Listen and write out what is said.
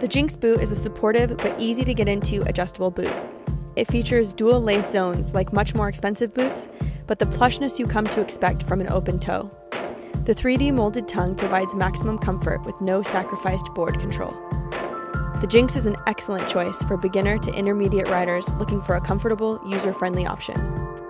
The Jinx boot is a supportive but easy to get into adjustable boot. It features dual lace zones like much more expensive boots, but the plushness you come to expect from an open toe. The 3D molded tongue provides maximum comfort with no sacrificed board control. The Jinx is an excellent choice for beginner to intermediate riders looking for a comfortable, user-friendly option.